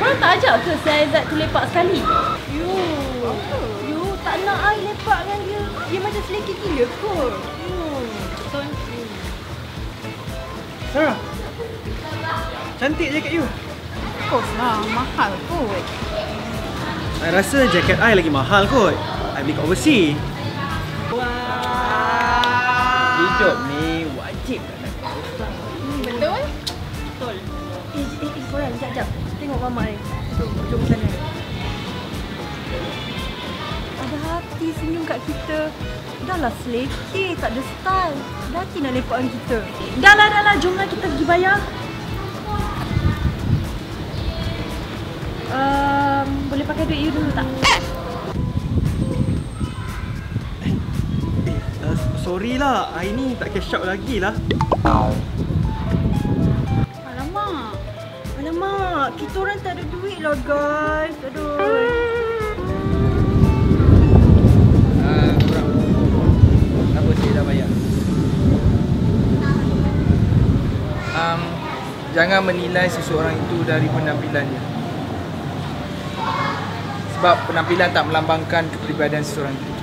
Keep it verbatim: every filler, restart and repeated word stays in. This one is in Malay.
Korang tak ajak ke si Aizat tu lepak sekali? You, Apa? you tak nak I lepak dengan dia. Dia macam selekeh gila kot. Hmm. Betul. Sarah, cantik jaket you. Of course lah, mahal kot. I rasa jaket I lagi mahal kot. I beli kat overseas. Wah. Hidup ni wajib nak dapat hutang. Hmm, betul? Betul. Eh, eh, eh, korang, sekejap, sekejap. Tengok mamak ni. Jom, jom sana. Ada hati senyum kat kita. Dah lah selekeh, tak ada style. Dah hati nak lepak dengan kita. Dah lah, dah lah. Jomlah kita pergi bayar. Um, boleh pakai duit you dulu tak? Uh, sorry lah, I ni tak cash out lagi lah. Alamak. Alamak, kita orang tak ada duit lah guys. Aduh. Uh, kurang. Apa saya dah bayar? Um, jangan menilai seseorang itu dari penampilannya. Sebab penampilan tak melambangkan kepribadian seseorang itu.